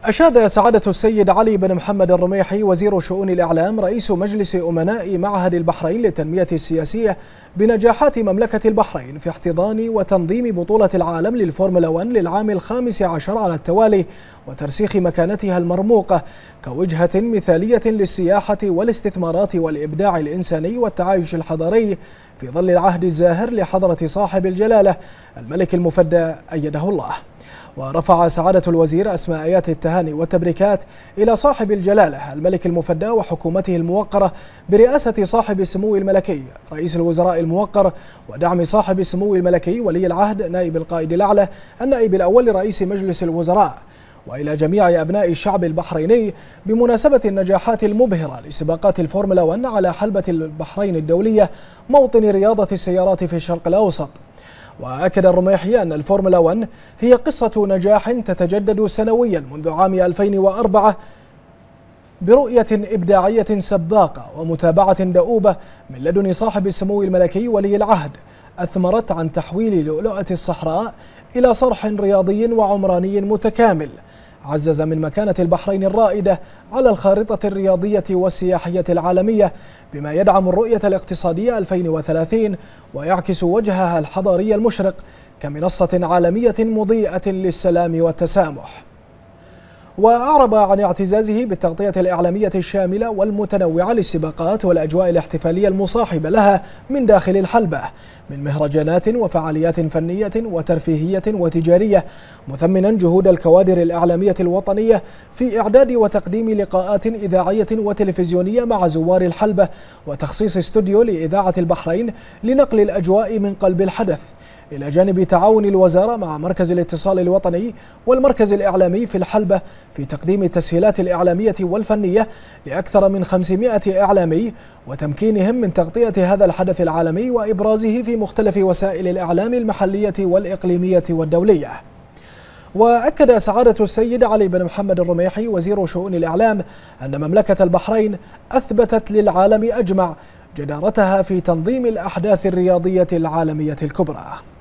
أشاد سعادة السيد علي بن محمد الرميحي وزير شؤون الإعلام رئيس مجلس أمناء معهد البحرين للتنمية السياسية بنجاحات مملكة البحرين في احتضان وتنظيم بطولة العالم للفورمولا 1 للعام ال15 على التوالي، وترسيخ مكانتها المرموقة كوجهة مثالية للسياحة والاستثمارات والإبداع الإنساني والتعايش الحضاري في ظل العهد الزاهر لحضرة صاحب الجلالة الملك المفدى أيده الله. ورفع سعادة الوزير أسماء آيات التهاني والتبريكات إلى صاحب الجلالة الملك المفدى وحكومته الموقرة برئاسة صاحب السمو الملكي رئيس الوزراء الموقر، ودعم صاحب السمو الملكي ولي العهد نائب القائد الأعلى النائب الأول لرئيس مجلس الوزراء، وإلى جميع أبناء الشعب البحريني بمناسبة النجاحات المبهرة لسباقات الفورمولا 1 على حلبة البحرين الدولية موطن رياضة السيارات في الشرق الأوسط. وأكد الرميحي أن الفورمولا 1 هي قصة نجاح تتجدد سنويا منذ عام 2004 برؤية إبداعية سباقة ومتابعة دؤوبة من لدن صاحب السمو الملكي ولي العهد أثمرت عن تحويل لؤلؤة الصحراء إلى صرح رياضي وعمراني متكامل، عزز من مكانة البحرين الرائدة على الخارطة الرياضية والسياحية العالمية بما يدعم الرؤية الاقتصادية 2030 ويعكس وجهها الحضاري المشرق كمنصة عالمية مضيئة للسلام والتسامح. وأعرب عن اعتزازه بالتغطية الإعلامية الشاملة والمتنوعة للسباقات والأجواء الاحتفالية المصاحبة لها من داخل الحلبة من مهرجانات وفعاليات فنية وترفيهية وتجارية، مثمنا جهود الكوادر الإعلامية الوطنية في إعداد وتقديم لقاءات إذاعية وتلفزيونية مع زوار الحلبة وتخصيص استوديو لإذاعة البحرين لنقل الأجواء من قلب الحدث، إلى جانب تعاون الوزارة مع مركز الاتصال الوطني والمركز الإعلامي في الحلبة في تقديم التسهيلات الإعلامية والفنية لأكثر من 500 إعلامي وتمكينهم من تغطية هذا الحدث العالمي وإبرازه في مختلف وسائل الإعلام المحلية والإقليمية والدولية. وأكد سعادة السيد علي بن محمد الرميحي وزير شؤون الإعلام أن مملكة البحرين أثبتت للعالم أجمع جدارتها في تنظيم الأحداث الرياضية العالمية الكبرى.